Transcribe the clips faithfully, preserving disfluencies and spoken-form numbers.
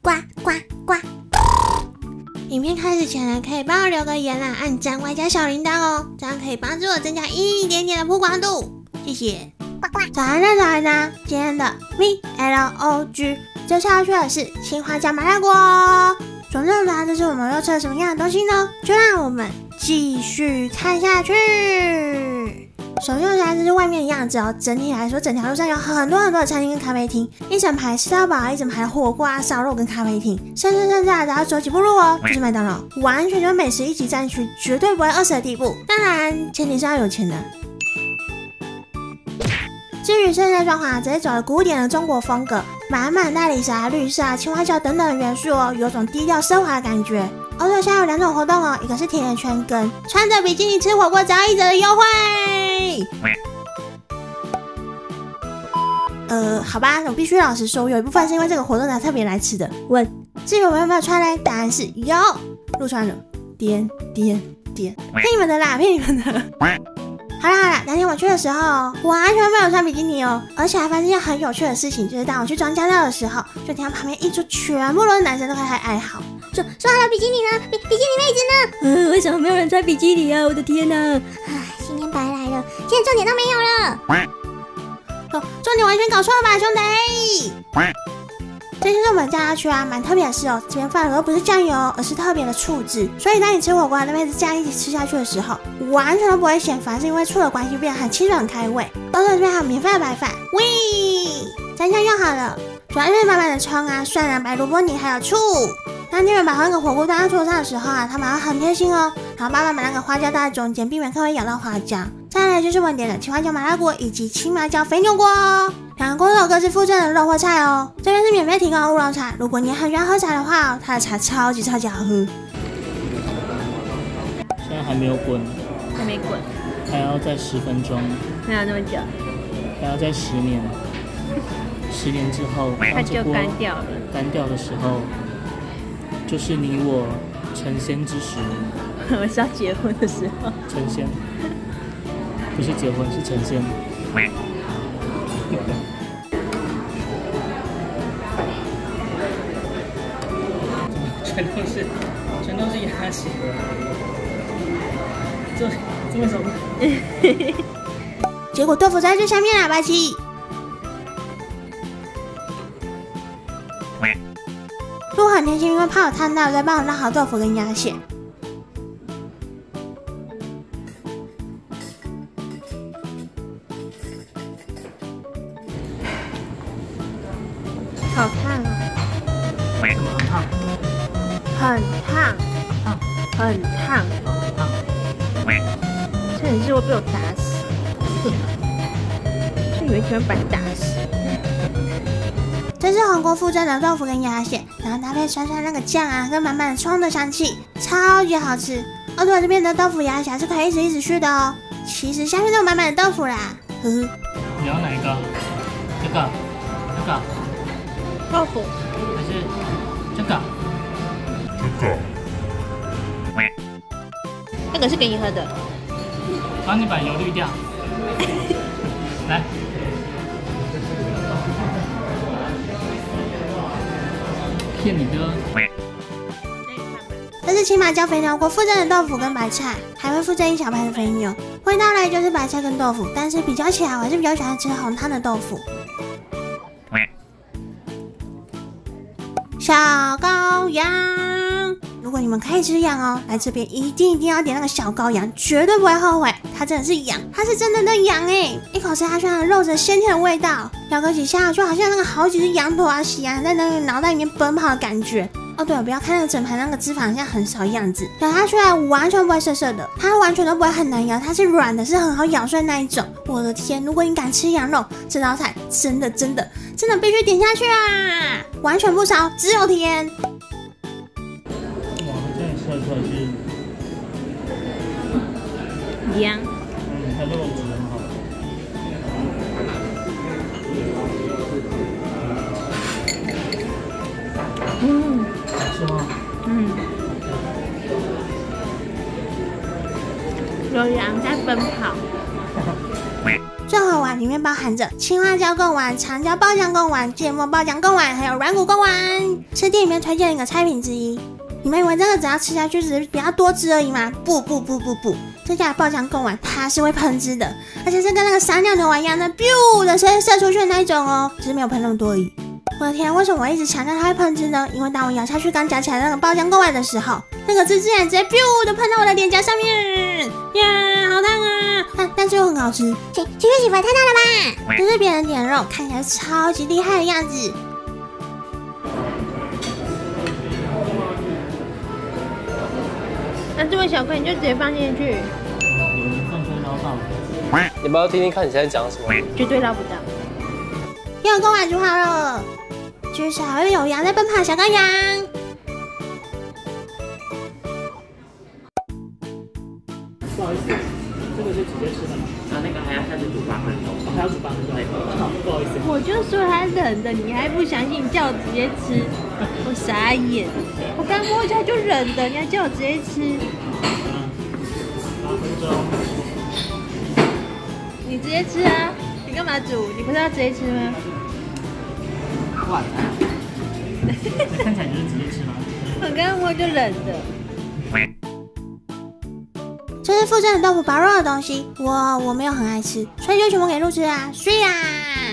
呱呱呱。影片开始前呢，可以帮我留个言啦，按赞外加小铃铛哦，这样可以帮助我增加一点点的曝光度，谢谢。早安的早安的，今天的 Vlog 接下去的是青花椒麻辣锅。总之呢，这是我们又吃了什么样的东西呢？就让我们继续看下去。首先来这是外面的样子哦，整体来说，整条路上有很多很多的餐厅跟咖啡厅，一整排吃到饱，一整排的火锅啊、烧肉跟咖啡厅，甚至甚至啊，只要走几步路哦，就是麦当劳，完全就是美食一级战区，绝对不会饿死的地步。当然，前提是要有钱的。至于室内装潢，直接走了古典的中国风格，满满大理石啊、绿色啊、青花椒等等的元素哦，有种低调奢华的感觉。哦对，现在有两种活动哦，一个是甜甜圈跟穿着比基尼吃火锅只要一折的优惠。呃，好吧，我必须老实说，有一部分是因为这个活动才特别来吃的。问，至于我们有没有穿呢？答案是有，陆川了，点点点，骗你们的啦，骗你们的。好啦好啦，当天我去的时候，完全没有穿比基尼哦，而且还发现一件很有趣的事情，就是当我去装酱料的时候，就听到旁边一桌全部都是男生都开始哀嚎，说说好了比基尼呢，比比基尼妹子呢？嗯，为什么没有人穿比基尼啊？我的天哪！唉，今天白来了，今天重点都没有了。哦，重点完全搞错了吧，兄弟！这就是我们家区啊，蛮特别的是哦，这边放的都不是酱油，而是特别的醋汁，所以当你吃火锅那边是酱一起吃下去的时候，完全都不会嫌烦，是因为醋的关系变得很清爽很开胃。而且这边还有免费的白饭，喂，蘸酱用好了，主要就是满满的葱啊、蒜啊、白萝卜泥还有醋。当店员把那个火锅端到桌上的时候啊，他们还很贴心哦，然后爸爸把那个花椒倒在中间，避免客人咬到花椒。再来就是我点的青花椒麻辣锅以及青麻椒肥牛锅哦，两个锅都有各自附赠的肉或菜哦。这边是免费提供的乌龙茶，如果你很喜欢喝茶的话哦，它的茶超级超级好喝。 现在还没有滚， 还没滚， 还要再十分钟， 没有那么久， 还要再十年，十年之后它就干掉了。 干掉的时候，就是你我成仙之时。 我是要结婚的时候。 成仙，不是结婚，是成仙。全都是，全都是鸭血。这这为什么？ 结果豆腐在最下面啊，白起。路很贴心，因为怕我烫到，再帮我烙好豆腐跟鸭血。好烫哦！ 什么很烫？ 很烫， 烫， 很烫， 很烫。 差点是会被我打死，就以为突然把你打死。这是红锅附赠的豆腐跟鸭血，然后搭配酸酸那个酱啊，跟满满的葱的香气，超级好吃。哦对了，这边的豆腐鸭血是可以一直一直续的哦。其实下面都有满满的豆腐啦，呵呵。 你要哪一个？这个，这个。 豆腐还是这个？这个。 那个是给你喝的。 帮你把油滤掉。来。骗你的。 这是青麻椒肥牛锅附赠的豆腐跟白菜，还会附赠一小盘的肥牛。味道呢就是白菜跟豆腐，但是比较起来，我还是比较喜欢吃红汤的豆腐。小羔羊，如果你们可以吃羊哦，来这边一定一定要点那个小羔羊，绝对不会后悔。它真的是羊，它是真的的羊哎！一口吃下去，它的肉质鲜甜的味道，咬个几下就好像那个好几只羊驼啊、喜羊在那个脑袋里面奔跑的感觉。哦对了，不要看那个整盘那个脂肪好像很少样子，咬下去来完全不会涩涩的，它完全都不会很难咬，它是软的，是很好咬碎那一种。我的天，如果你敢吃羊肉，这道菜真的真的真的必须点下去啊！完全不烧，只有甜。 哇，这样吃出来是羊。 嗯，它肉质很好。 嗯。 是吗？ 嗯。有羊在奔跑。 这盒丸里面包含着青花椒贡丸、长椒爆酱贡丸、芥末爆酱贡丸，还有软骨贡丸，是店里面推荐的一个菜品之一。你们以为这个只要吃下去只是比较多汁而已吗？不不不不不，这家的爆酱贡丸它是会喷汁的，而且是跟那个撒尿牛丸一样的 biu 的声音射出去的那一种哦，只是没有喷那么多而已。我的天，为什么我一直强调它会喷汁呢？因为当我咬下去刚夹起来那个爆酱贡丸的时候，那个汁竟然直接 biu 的喷到我的脸颊上面，呀，好烫啊！但但是又很好吃。请请月媳妇太大了吧？这是别人点肉，看起来超级厉害的样子。 那这位小哥你就直接放进去， 有人放出来捞到。 你们要听听看你现在讲什么？ 绝对捞不到。 又有贡丸煮好了，至少又有羊在奔跑，小羔羊。 不好意思，这个就直接吃的吗？ 啊，那个还要下去煮八分钟。 还要煮八分钟。好，不好意思。 我就说它冷的，你还不相信，叫我直接吃，我傻眼。我刚摸一下就冷的，你还叫我直接吃？ 八分钟。 你直接吃啊！你干嘛煮？你不是要直接吃吗？ 哇！那看起来就是直接吃吗？ 我刚刚摸就冷的。 这是附赠的豆腐包肉的东西，我我没有很爱吃，所以就全部给鹿吃啊，睡啦！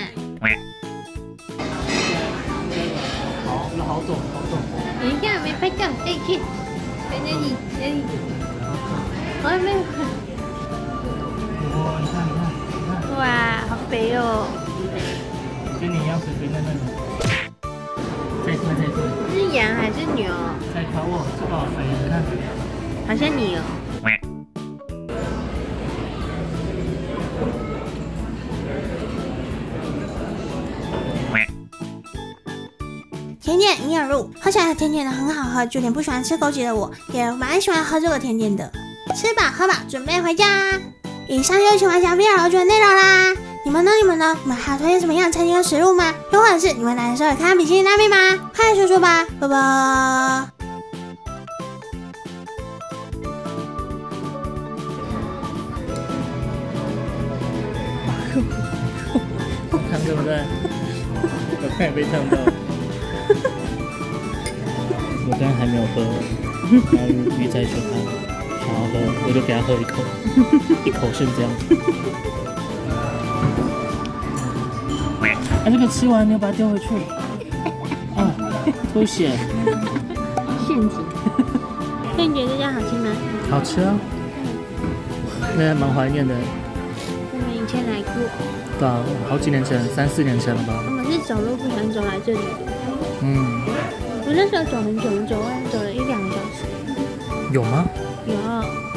好，有好懂，好懂。 等一下，没拍照，可以去。在那里，那里。我还没有。 哇，你看，你看，你看。 哇，好肥哦！ 跟你一样肥肥嫩嫩的。再吞，再吞。 是羊还是牛？ 再看我，这个好肥，你看。 好像你哦。 甜点银耳露，喝起来甜甜的，很好喝，就连不喜欢吃枸杞的我也蛮喜欢喝这个甜点的。吃饱喝饱，准备回家。以上就是喜欢小 V R 的内容啦。你们呢？你们呢？你们还有推荐什么样的餐厅和食物吗？又或者是你们来的时候有看到比基尼拉面吗？快来说说吧，拜拜。 烫对不对？我看也被烫到。我刚刚还没有喝，然后鱼仔说他想要喝，我就给他喝一口，一口是这样。啊，这个吃完你要把它丢回去。啊，脱血。 陷阱。那你觉得这家好吃吗？ 好吃啊，那还蛮怀念的。 我们以前来过。 对啊，好几年前，三四年前了吧。 我们是走路不想走来这里的。 嗯。 我那时候走很久很久，我走了一两个小时。 有吗？ 有。